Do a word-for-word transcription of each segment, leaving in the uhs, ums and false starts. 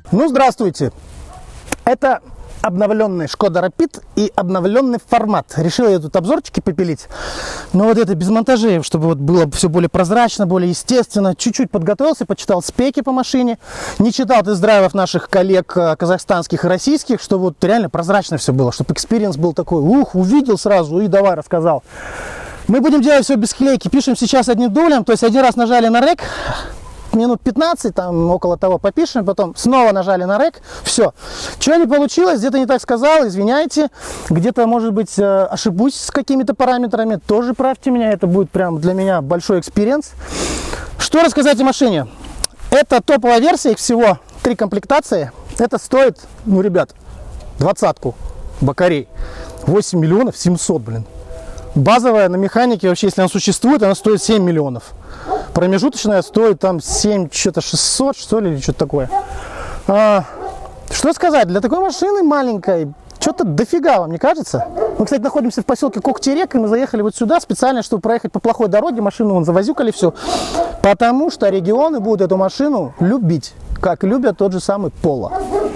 Ну, здравствуйте. Это обновленный Шкода Рапид и обновленный формат. Решил я тут обзорчики попилить. Но вот это без монтажей, чтобы вот было все более прозрачно, более естественно. Чуть-чуть подготовился, почитал спеки по машине. Не читал тест-драйвов наших коллег казахстанских и российских, чтобы вот реально прозрачно все было. Чтобы экспириенс был такой, ух, увидел сразу и давай рассказал. Мы будем делать все без клейки. Пишем сейчас одним дублем. То есть один раз нажали на рек, минут пятнадцать, там около того попишем, потом снова нажали на рек, все. Что не получилось, где-то не так сказал, извиняйте, где-то, может быть, ошибусь с какими-то параметрами, тоже правьте меня, это будет прям для меня большой экспириенс. Что рассказать о машине? Это топовая версия, их всего три комплектации, это стоит, ну, ребят, двадцатку бакарей, восемь миллионов семьсот, блин. Базовая на механике, вообще, если она существует, она стоит семь миллионов. Промежуточная стоит там семь, что-то шестьсот, что ли, или что-то такое. А, что сказать, для такой машины маленькой, что-то дофига, вам не кажется? Мы, кстати, находимся в поселке Коктерек, и мы заехали вот сюда специально, чтобы проехать по плохой дороге, машину вон завозюкали все, потому что регионы будут эту машину любить, как любят тот же самый Поло.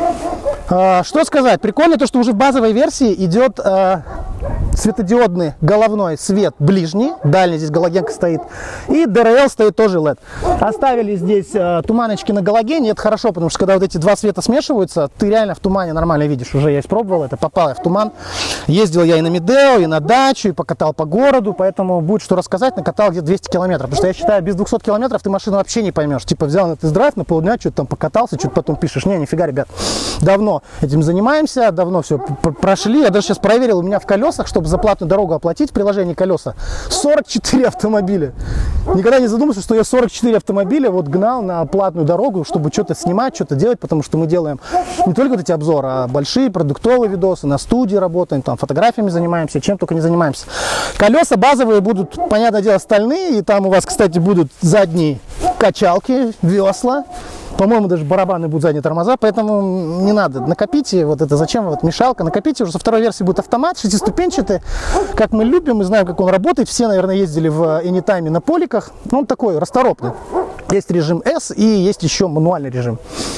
А, что сказать, прикольно то, что уже в базовой версии идет а, светодиодный головной свет ближний, дальний здесь галогенка стоит, и ди эр эл стоит тоже эл и ди. Оставили здесь э, туманочки на галогене, это хорошо, потому что когда вот эти два света смешиваются, ты реально в тумане нормально видишь, уже я испробовал это, попал я в туман, ездил я и на Медео, и на дачу, и покатал по городу, поэтому будет что рассказать, накатал где-то двести километров, потому что я считаю, без двухсот километров ты машину вообще не поймешь, типа взял на тест-драйв на полдня, что-то там покатался, что-то потом пишешь, не, нифига, ребят, давно этим занимаемся, давно все прошли, я даже сейчас проверил, у меня в колесах, чтобы за платную дорогу оплатить в приложении колеса, сорок четыре автомобиля. Никогда не задумывался, что я сорок четыре автомобиля вот гнал на платную дорогу, чтобы что-то снимать, что-то делать, потому что мы делаем не только вот эти обзоры, а большие продуктовые видосы, на студии работаем, там фотографиями занимаемся, чем только не занимаемся. Колеса базовые будут, понятное дело, стальные, и там у вас, кстати, будут задние качалки, весла. По-моему, даже барабаны будут задние тормоза, поэтому не надо. Накопите, вот это зачем, вот мешалка, накопите, уже со второй версии будет автомат, шестиступенчатый, как мы любим, мы знаем, как он работает. Все, наверное, ездили в Anytime на поликах, ну, он такой расторопный. Есть режим S и есть еще мануальный режим.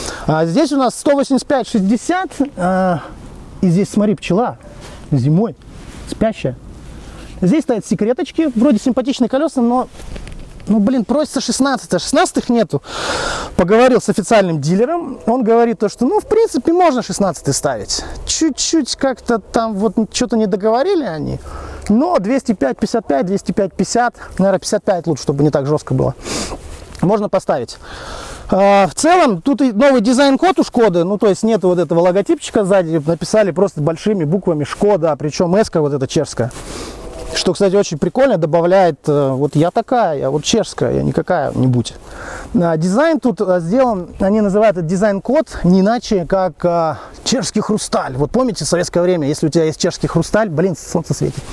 А здесь у нас сто восемьдесят пять шестьдесят, а, и здесь, смотри, пчела зимой, спящая. Здесь стоят секреточки, вроде симпатичные колеса, но... Ну, блин, просится шестнадцать, а шестнадцатых нету. Поговорил с официальным дилером, он говорит то, что, ну, в принципе, можно шестнадцатый ставить. Чуть-чуть как-то там вот что-то не договорили они, но двести пять пятьдесят пять, двести пять пятьдесят, наверное, пятьдесят пять лучше, чтобы не так жестко было. Можно поставить. А, в целом, тут и новый дизайн-код у Шкоды, ну, то есть нет вот этого логотипчика сзади, написали просто большими буквами Шкода, причем эска вот эта чешская. Что, кстати, очень прикольно, добавляет, вот я такая, я вот чешская, я не какая-нибудь. Дизайн тут сделан, они называют этот дизайн-код не иначе, как а, чешский хрусталь. Вот помните, в советское время, если у тебя есть чешский хрусталь, блин, солнце светит,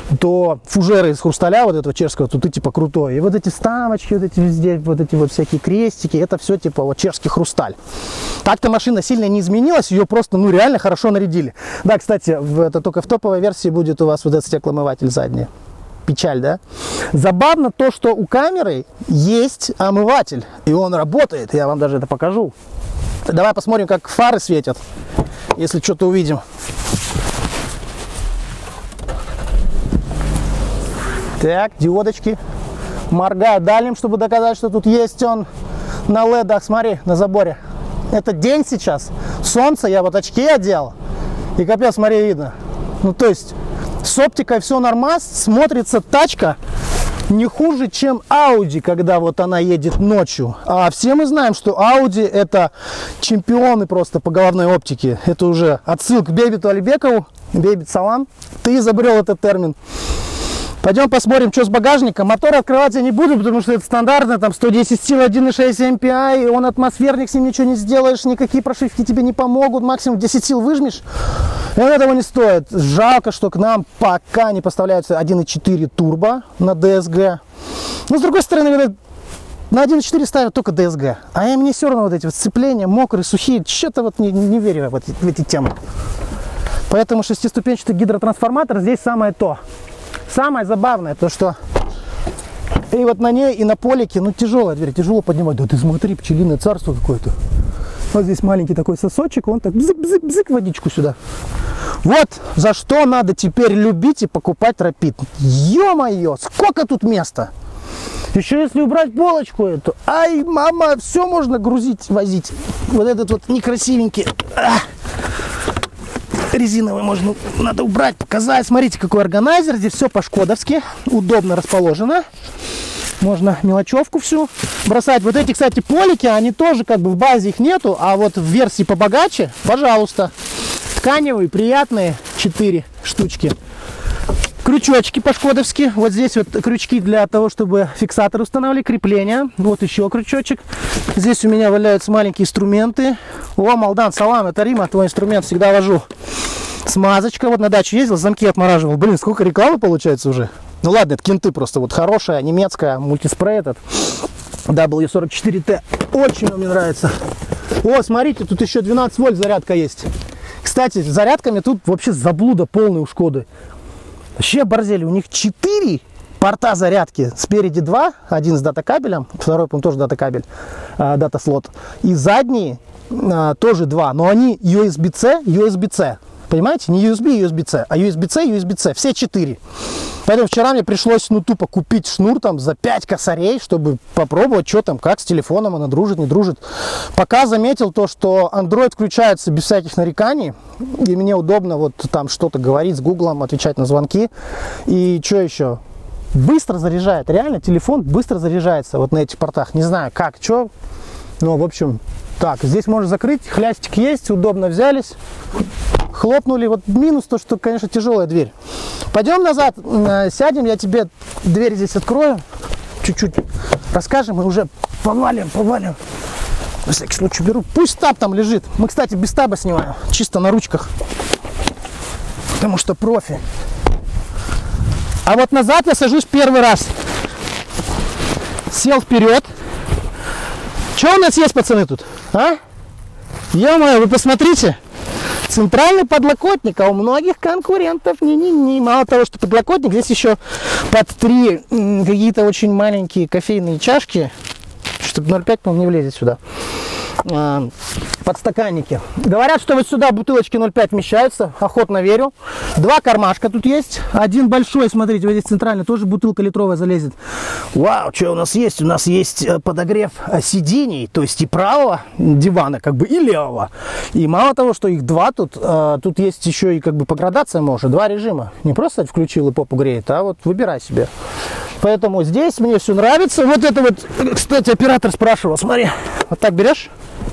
то фужеры из хрусталя вот этого чешского, то ты типа крутой. И вот эти вставочки, вот эти везде, вот эти вот всякие крестики, это все типа вот чешский хрусталь. Так-то машина сильно не изменилась, ее просто, ну, реально хорошо нарядили. Да, кстати, в, это только в топовой версии будет у вас вот этот стеклоомыватель задний. Печаль, да? Забавно то, что у камеры есть омыватель, и он работает. Я вам даже это покажу. Давай посмотрим, как фары светят, если что-то увидим. Так, диодочки. Моргаю дальним, чтобы доказать, что тут есть он на ледах. Смотри, на заборе. Это день сейчас. Солнце, я вот очки одел. И капец, смотри, видно. Ну, то есть... С оптикой все нормально, смотрится тачка не хуже, чем Audi, когда вот она едет ночью. А все мы знаем, что Audi это чемпионы просто по головной оптике. Это уже отсылка к Бейбиту Алибекову. Бейбит салам, ты изобрел этот термин. Пойдем посмотрим, что с багажником. Мотор открывать я не буду, потому что это стандартно, там сто десять сил, один и шесть эм пи ай, он атмосферник, с ним ничего не сделаешь, никакие прошивки тебе не помогут, максимум десять сил выжмешь. И он этого не стоит. Жалко, что к нам пока не поставляются один и четыре турбо на ди эс джи. Но с другой стороны, на один и четыре ставят только ди эс джи. А мне все равно вот эти вот сцепления, мокрые, сухие, что-то вот не, не верю в эти, в эти темы. Поэтому шестиступенчатый гидротрансформатор здесь самое то. Самое забавное, то что и вот на ней, и на полике, ну, тяжелая дверь, тяжело поднимать. Да ты смотри, пчелиное царство какое-то. Вот здесь маленький такой сосочек, он так бзык-бзык-бзык водичку сюда. Вот за что надо теперь любить и покупать Rapid. Ё-моё, сколько тут места! Еще если убрать полочку эту, ай, мама, все можно грузить, возить. Вот этот вот некрасивенький а, резиновый можно, надо убрать, показать. Смотрите, какой органайзер, здесь все по-шкодовски, удобно расположено. Можно мелочевку всю бросать. Вот эти, кстати, полики, они тоже как бы в базе их нету, а вот в версии побогаче, пожалуйста. Тканевые, приятные, четыре штучки. Крючочки по-шкодовски. Вот здесь вот крючки для того, чтобы фиксатор устанавливали, крепление. Вот еще крючочек. Здесь у меня валяются маленькие инструменты. О, Молдан, салам, это Рима, твой инструмент всегда вожу. Смазочка. Вот на дачу ездил, замки отмораживал. Блин, сколько рекламы получается уже. Ну ладно, это кенты просто. Вот хорошая, немецкая, мультиспрей этот. дабл ю сорок четыре тэ. Очень мне нравится. О, смотрите, тут еще двенадцать вольт зарядка есть. Кстати, с зарядками тут вообще заблуда полная у Шкоды. Вообще борзели, у них четыре порта зарядки. Спереди два, один с дата-кабелем, второй, по-моему, тоже дата-кабель, дата-слот. И задние а, тоже два, но они ю эс би-C, ю эс би-C. Понимаете? Не ю эс би, ю эс би-C, а ю эс би-C, ю эс би-C. Все четыре. Поэтому вчера мне пришлось, ну, тупо купить шнур там за пять косарей, чтобы попробовать, что там, как с телефоном она дружит, не дружит. Пока заметил то, что Android включается без всяких нареканий, и мне удобно вот там что-то говорить с Гуглом, отвечать на звонки. И что еще? Быстро заряжает, реально телефон быстро заряжается вот на этих портах. Не знаю как, что, но в общем, так, здесь можно закрыть, хлястик есть, удобно взялись. Хлопнули. Вот минус то, что, конечно, тяжелая дверь. Пойдем назад, сядем, я тебе дверь здесь открою. Чуть-чуть расскажем и уже повалим, повалим. На всякий случай беру. Пусть таб там лежит. Мы, кстати, без таба снимаем. Чисто на ручках. Потому что профи. А вот назад я сажусь первый раз. Сел вперед. Что у нас есть, пацаны, тут? А? Ё-моё, вы посмотрите. Центральный подлокотник, а у многих конкурентов не-не-не. Мало того, что подлокотник, здесь еще под три какие-то очень маленькие кофейные чашки, чтобы ноль пять, по-моему, не влезет сюда. А, подстаканники. Говорят, что вот сюда бутылочки ноль пять вмещаются, охотно верю. Два кармашка тут есть. Один большой, смотрите, вот здесь центральный, тоже бутылка литровая залезет. Вау, что у нас есть? У нас есть подогрев сидений, то есть и правого дивана, как бы, и левого. И мало того, что их два тут, а, тут есть еще и как бы по градациям можно, два режима. Не просто включил и попу греет, а вот выбирай себе. Поэтому здесь мне все нравится. Вот это вот, кстати, оператор спрашивал, смотри, вот так берешь.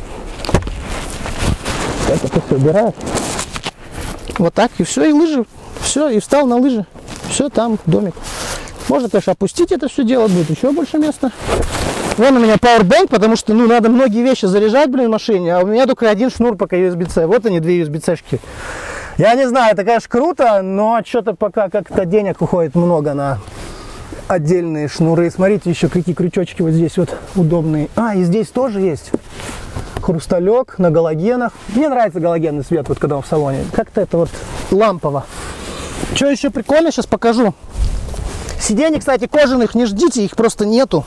Это все убираешь. Вот так, и все, и лыжи. Все, и встал на лыжи. Все, там домик. Можно, конечно, опустить это все дело, будет еще больше места. Вон у меня Powerbank, потому что, ну, надо многие вещи заряжать, блин, в машине, а у меня только один шнур пока ю эс би-C. Вот они, две ю эс би-C-шки. Я не знаю, это, конечно, круто, но что-то пока как-то денег уходит много на отдельные шнуры. Смотрите, еще какие крючочки вот здесь вот удобные. А, и здесь тоже есть хрусталек на галогенах. Мне нравится галогенный свет, вот когда он в салоне. Как-то это вот лампово. Что еще прикольно, сейчас покажу. Сидений, кстати, кожаных не ждите, их просто нету.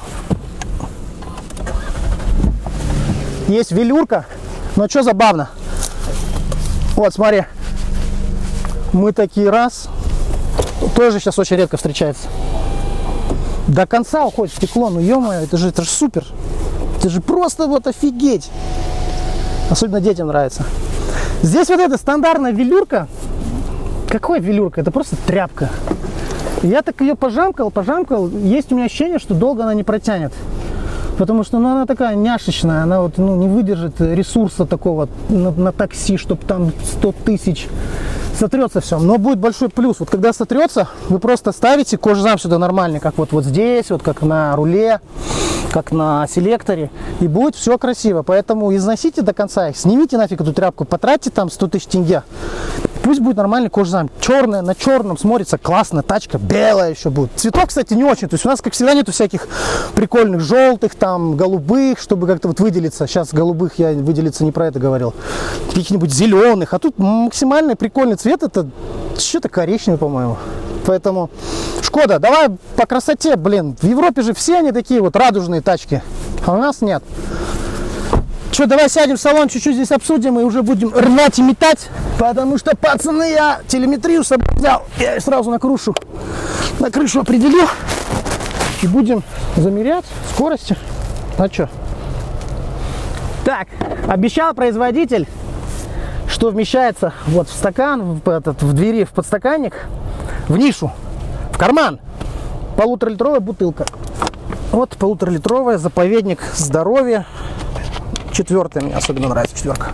Есть велюрка, но что забавно. Вот, смотри. Мы такие раз. Тоже сейчас очень редко встречается. До конца уходит стекло, ну ё-моё, это же, это же супер. Это же просто вот офигеть. Особенно детям нравится. Здесь вот эта стандартная велюрка. Какой велюрка? Это просто тряпка. Я так ее пожамкал, пожамкал. Есть у меня ощущение, что долго она не протянет. Потому что, ну, она такая няшечная. Она вот, ну, не выдержит ресурса такого на, на такси, чтобы там сто тысяч. Сотрется все. Но будет большой плюс. Вот когда сотрется, вы просто ставите кожзам сюда нормальный, как вот, вот здесь, вот как на руле, как на селекторе. И будет все красиво. Поэтому износите до конца их. Снимите нафиг эту тряпку. Потратьте там сто тысяч тенге. Пусть будет нормальный кожзам. Черная на черном смотрится классно. Тачка белая еще будет. Цветов, кстати, не очень. То есть у нас, как всегда, нету всяких прикольных желтых, там, голубых, чтобы как-то вот выделиться. Сейчас голубых я выделиться не про это говорил. Каких-нибудь зеленых. А тут максимальный прикольный цвет. Это что-то коричневый, по-моему. Поэтому, Шкода, давай по красоте, блин. В Европе же все они такие вот радужные тачки. А у нас нет. Что, давай сядем в салон, чуть-чуть здесь обсудим и уже будем рвать и метать. Потому что, пацаны, я телеметрию с собой взял. Я ее сразу на крышу, на крышу определю. И будем замерять скорости. А что? Так, обещал производитель, что вмещается вот в стакан, в, этот, в двери, в подстаканник, в нишу, в карман. Полуторалитровая бутылка. Вот полуторалитровая, заповедник здоровья. Четвертая мне особенно нравится, четверка.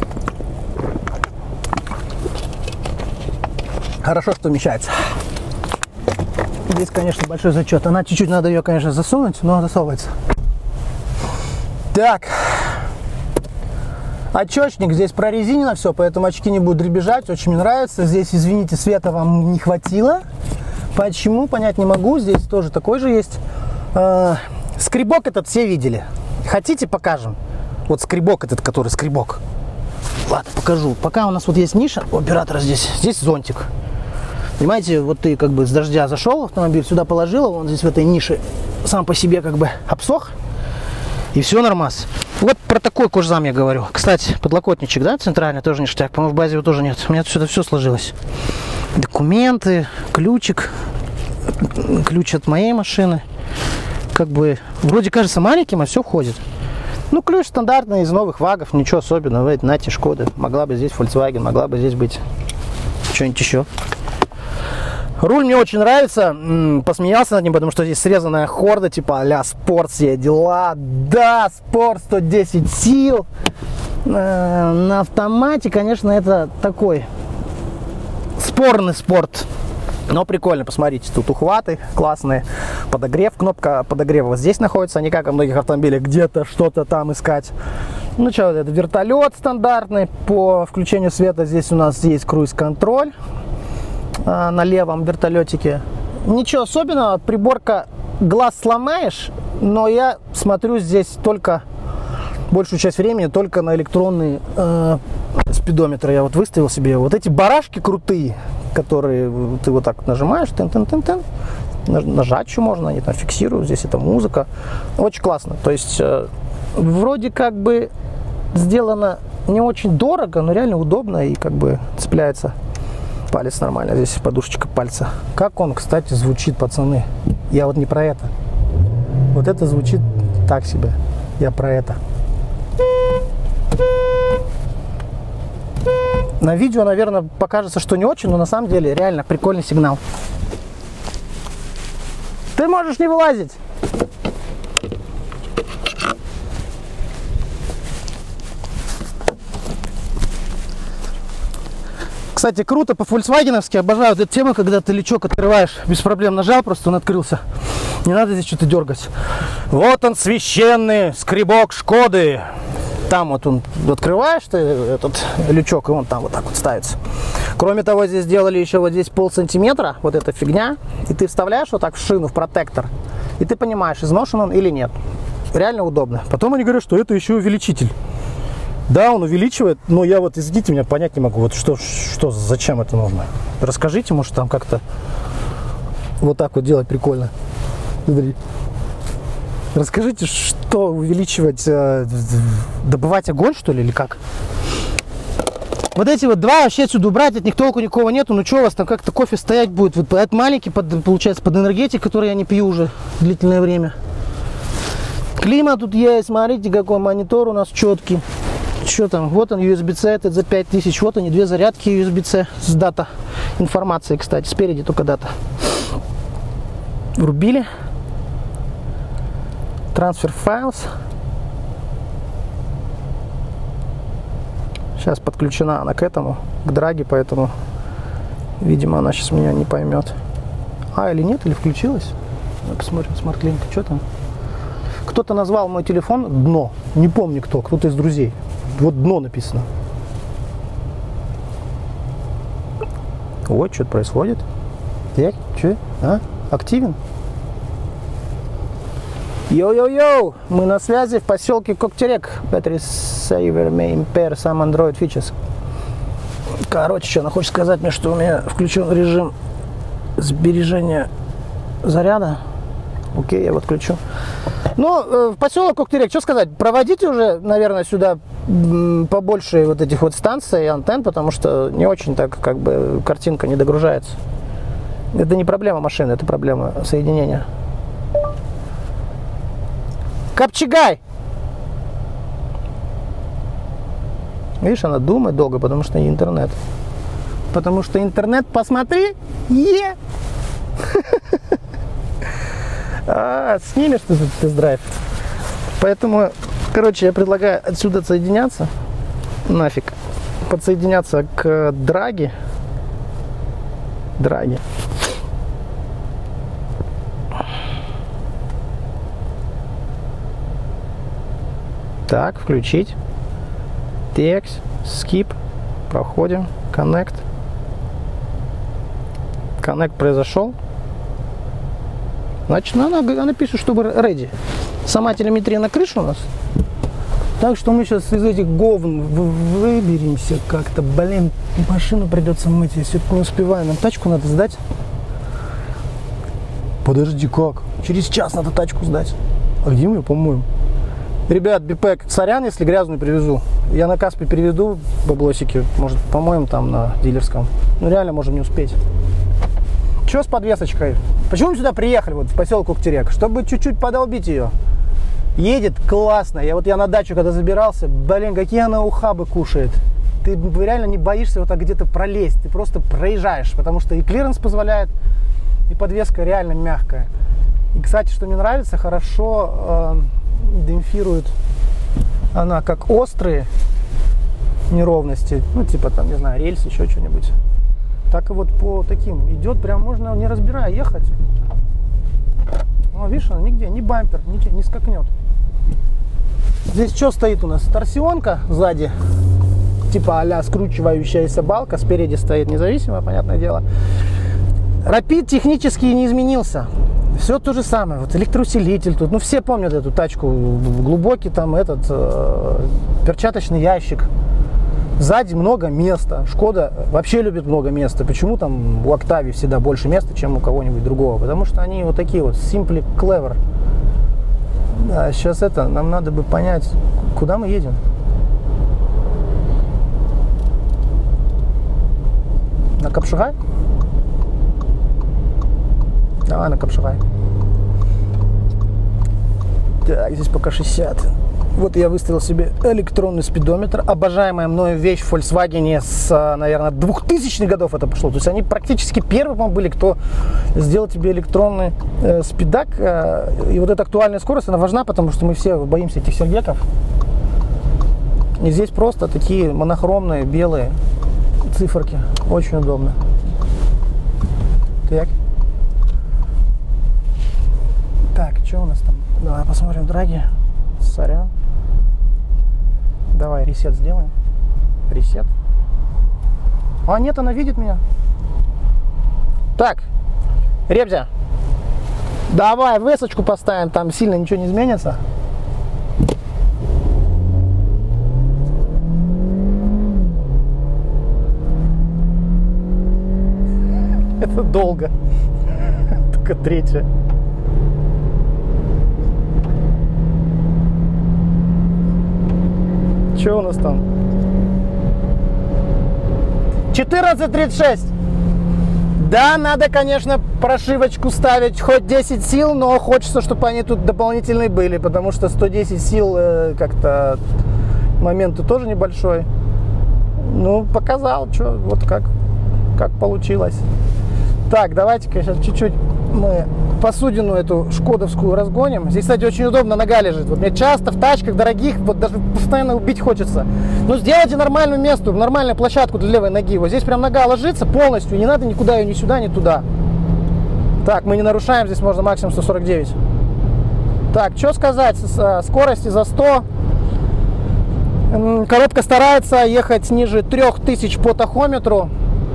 Хорошо, что вмещается. Здесь, конечно, большой зачет. Она чуть-чуть, надо ее, конечно, засунуть, но засовывается. Так. Очечник. Здесь прорезинено все, поэтому очки не будут дребезжать. Очень мне нравится. Здесь, извините, света вам не хватило. Почему? Понять не могу. Здесь тоже такой же есть. Э, скребок этот все видели. Хотите, покажем? Вот скребок этот, который скребок. Ладно, покажу. Пока у нас вот есть ниша у оператора здесь. Здесь зонтик. Понимаете, вот ты как бы с дождя зашел, автомобиль сюда положил, он здесь в этой нише сам по себе как бы обсох. И все нормас. Вот про такой кожзам я говорю. Кстати, подлокотничек, да, центральный, тоже ништяк. По-моему, в базе его тоже нет. У меня сюда все сложилось. Документы, ключик, ключ от моей машины. Как бы, вроде кажется маленьким, а все входит. Ну, ключ стандартный из новых вагов, ничего особенного. Эти, нате, Шкода. Могла бы здесь Volkswagen, могла бы здесь быть что-нибудь еще. Руль мне очень нравится. Посмеялся над ним, потому что здесь срезанная хорда, типа а-ля спорт, все дела. Да, спорт, сто десять сил. На автомате, конечно, это такой спорный спорт. Но прикольно, посмотрите, тут ухваты классные, подогрев, кнопка подогрева вот здесь находится, а не как во многих автомобилях где-то что-то там искать. Ну что, это вертолет стандартный, по включению света здесь у нас есть круиз-контроль а, на левом вертолетике. Ничего особенного, приборка глаз сломаешь, но я смотрю здесь только, большую часть времени, только на электронный э, спидометр я вот выставил себе. Вот эти барашки крутые, которые ты вот так нажимаешь, тын-тын-тын-тын, нажать еще можно, они там фиксируют, здесь это музыка. Очень классно. То есть э, вроде как бы сделано не очень дорого, но реально удобно и как бы цепляется палец нормально. Здесь подушечка пальца. Как он, кстати, звучит, пацаны. Я вот не про это. Вот это звучит так себе. Я про это. На видео, наверное, покажется, что не очень, но на самом деле реально прикольный сигнал. Ты можешь не вылазить. Кстати, круто по-фольксвагеновски, обожаю эту тему, когда ты лючок открываешь, без проблем нажал, просто он открылся. Не надо здесь что-то дергать. Вот он, священный скребок Шкоды. Там вот он открываешь ты этот лючок, и он там вот так вот ставится. Кроме того, здесь сделали еще вот здесь пол сантиметра, вот эта фигня, и ты вставляешь вот так в шину, в протектор, и ты понимаешь, изношен он или нет. Реально удобно. Потом они говорят, что это еще увеличитель. Да, он увеличивает, но я вот, извините меня, понять не могу, вот что, что, зачем это нужно. Расскажите, может, там как-то вот так вот делать прикольно. Смотри. Расскажите, что увеличивать, э, добывать огонь, что ли, или как? Вот эти вот два вообще отсюда убрать, от них толку никого нету. Ну что у вас там как-то кофе стоять будет? Вот этот маленький, под, получается, под энергетик, который я не пью уже длительное время. Климат тут есть, смотрите, какой монитор у нас четкий. Что там? Вот он, ю эс би-C, этот за пять тысяч. Вот они, две зарядки ю эс би-C с дата информацией, кстати. Спереди только дата. Врубили. Transfer files. Сейчас подключена она к этому, к драге, поэтому, видимо, она сейчас меня не поймет. А, или нет, или включилась? Ну, посмотрим, смарт-линк, что там? Кто-то назвал мой телефон дно. Не помню кто, кто-то из друзей. Вот дно написано. Ой, что-то происходит. Так, что? А? Активен? Йоу-йоу-йоу! Мы на связи в поселке Коктерек. Battery saver may impair some Android features. Короче, что она хочет сказать мне, что у меня включен режим сбережения заряда. Окей, я его отключу. Ну, в поселок Кухтерек, что сказать, проводите уже, наверное, сюда побольше вот этих вот станций и антенн, потому что не очень так, как бы, картинка не догружается. Это не проблема машины, это проблема соединения. Копчегай! Видишь, она думает долго, потому что не интернет. Потому что интернет, посмотри, е! А, снимешь ты тут тест-драйв. Поэтому, короче, я предлагаю отсюда отсоединяться. Нафиг. Подсоединяться к драге. Драге. Так, включить. Текст. Skip. Проходим. Connect. Connect произошел. Значит, она, она пишет, чтобы ready. Сама телеметрия на крыше у нас. Так что мы сейчас из этих говн выберемся как-то. Блин, машину придется мыть, если не успеваем. Нам тачку надо сдать. Подожди, как? Через час надо тачку сдать. А где мы ее помоем? Ребят, Бипек, сорян, если грязную привезу. Я на Каспе переведу баблосики. Может, помоем там на дилерском. Ну, реально можем не успеть. Что с подвесочкой? Почему мы сюда приехали, вот в поселок Кухтерек? Чтобы чуть-чуть подолбить ее. Едет классно. Я вот я на дачу когда забирался, блин, какие она ухабы кушает. Ты реально не боишься вот так где-то пролезть. Ты просто проезжаешь, потому что и клиренс позволяет, и подвеска реально мягкая. И, кстати, что мне нравится, хорошо э, демпфирует она как острые неровности, ну типа там, не знаю, рельс, еще что-нибудь. Так и вот по таким идет, прям можно не разбирая ехать. О, видишь, она нигде, ни бампер, ничего, не скакнет. Здесь что стоит у нас? Торсионка сзади, типа а-ля скручивающаяся балка, спереди стоит независимо, понятное дело. Rapid технически не изменился. Все то же самое. Вот электроусилитель тут. Ну, все помнят эту тачку. Глубокий там этот э, перчаточный ящик. Сзади много места. Шкода вообще любит много места. Почему там у Octavia всегда больше места, чем у кого-нибудь другого? Потому что они вот такие вот simply clever. Да, сейчас это, нам надо бы понять, куда мы едем. На Капшагай? Давай на Капшагай. Так, здесь пока шестьдесят. Вот я выставил себе электронный спидометр. Обожаемая мною вещь в Volkswagen с, наверное, двухтысячных годов это пошло. То есть они практически первые, по-моему, были, кто сделал тебе электронный э, спидак. Э, и вот эта актуальная скорость, она важна, потому что мы все боимся этих сергеков. И здесь просто такие монохромные белые циферки. Очень удобно. Так. Так, что у нас там? Давай посмотрим драги. Сорян. Давай ресет сделаем. Ресет. А, нет, она видит меня. Так, Ребзя, давай весочку поставим, там сильно ничего не изменится. Это долго. Только третья. Что у нас там? четырнадцать тридцать шесть. Да, надо, конечно, прошивочку ставить хоть десять сил, но хочется, чтобы они тут дополнительные были, потому что сто десять сил э, как-то момент тоже небольшой. Ну, показал, что, вот как, как получилось. Так, давайте-ка сейчас чуть-чуть мы посудину эту шкодовскую разгоним. Здесь, кстати, очень удобно, нога лежит. Вот мне часто в тачках дорогих вот даже постоянно убить хочется. Ну, сделайте нормальное место, нормальную площадку для левой ноги. Вот здесь прям нога ложится полностью, не надо никуда ее ни сюда, ни туда. Так, мы не нарушаем, здесь можно максимум сто сорок девять. Так, что сказать, с скорости за сто. Коробка старается ехать ниже трёх тысяч по тахометру.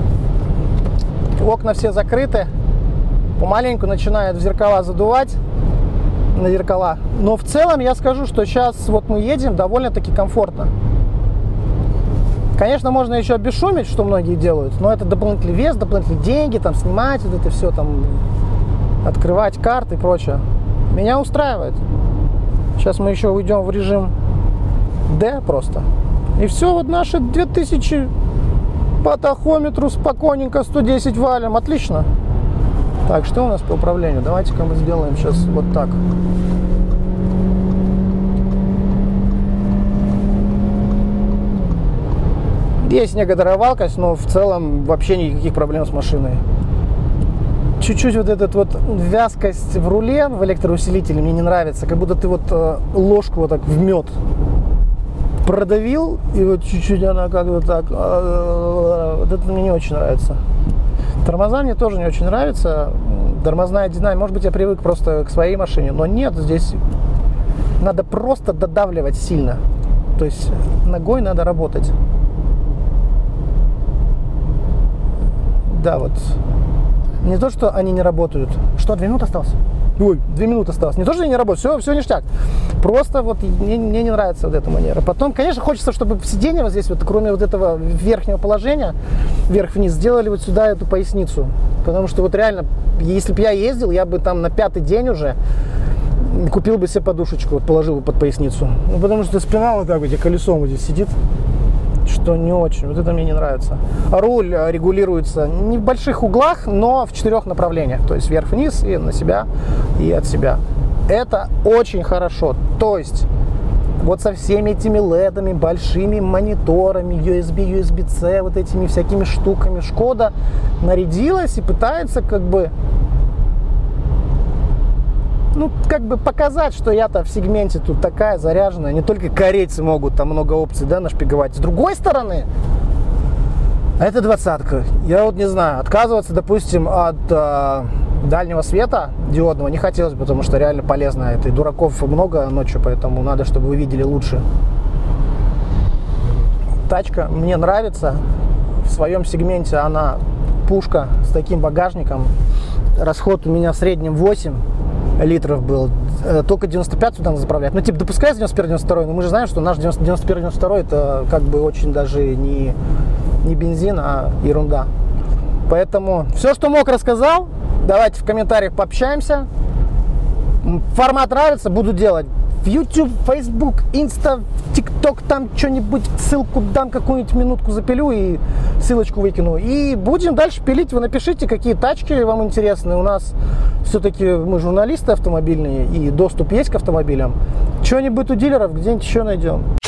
Окна все закрыты. Помаленьку начинает в зеркала задувать, на зеркала. Но в целом я скажу, что сейчас вот мы едем довольно-таки комфортно. Конечно, можно еще обесшумить, что многие делают, но это дополнительный вес, дополнительные деньги, там снимать вот это все, там открывать карты и прочее. Меня устраивает. Сейчас мы еще уйдем в режим D просто. И все, вот наши две тысячи по тахометру спокойненько, сто десять валим. Отлично. Так, что у нас по управлению? Давайте-ка мы сделаем сейчас вот так. Есть некоторая валкость, но в целом вообще никаких проблем с машиной. Чуть-чуть вот эта вот вязкость в руле, в электроусилителе мне не нравится. Как будто ты вот э, ложку вот так в мед продавил, и вот чуть-чуть она как-то так... Э, вот это мне не очень нравится. Тормоза мне тоже не очень нравится. Тормозная динамика. Может быть, я привык просто к своей машине, но нет, здесь надо просто додавливать сильно. То есть ногой надо работать. Да, вот. Не то, что они не работают. Что, две минуты осталось? Ой, две минуты осталось. Не то, что они не работают, все, все ништяк. Просто вот мне, мне не нравится вот эта манера. Потом, конечно, хочется, чтобы сиденье вот здесь, вот, кроме вот этого верхнего положения, вверх-вниз, сделали вот сюда эту поясницу. Потому что вот реально, если бы я ездил, я бы там на пятый день уже купил бы себе подушечку, вот положил бы под поясницу. Ну, потому что спина вот так вот, колесом вот здесь сидит. Что не очень, вот это мне не нравится. Руль регулируется не в больших углах, но в четырех направлениях. То есть вверх-вниз и на себя, и от себя. Это очень хорошо. То есть вот со всеми этими ледами, большими мониторами, ю эс би, ю эс би-C, вот этими всякими штуками Шкода нарядилась и пытается как бы... Ну, как бы показать, что я-то в сегменте тут такая заряженная. Не только корейцы могут там много опций, да, нашпиговать. С другой стороны, это двадцатка. Я вот не знаю, отказываться, допустим, от э, дальнего света диодного не хотелось, потому что реально полезно это. И дураков много ночью, поэтому надо, чтобы вы видели лучше. Тачка мне нравится. В своем сегменте она пушка с таким багажником. Расход у меня в среднем восемь литров был. Только девяносто пять сюда надо заправлять. Ну, типа, допускается девяносто первый девяносто второй, но мы же знаем, что наш девяносто первый девяносто второй это как бы очень даже не, не бензин, а ерунда. Поэтому все, что мог, рассказал. Давайте в комментариях пообщаемся. Формат нравится, буду делать. В YouTube, Facebook, Insta, TikTok, там что-нибудь, ссылку дам, какую-нибудь минутку запилю и ссылочку выкину. И будем дальше пилить. Вы напишите, какие тачки вам интересны. У нас все-таки мы журналисты автомобильные, и доступ есть к автомобилям. Что-нибудь у дилеров где-нибудь еще найдем.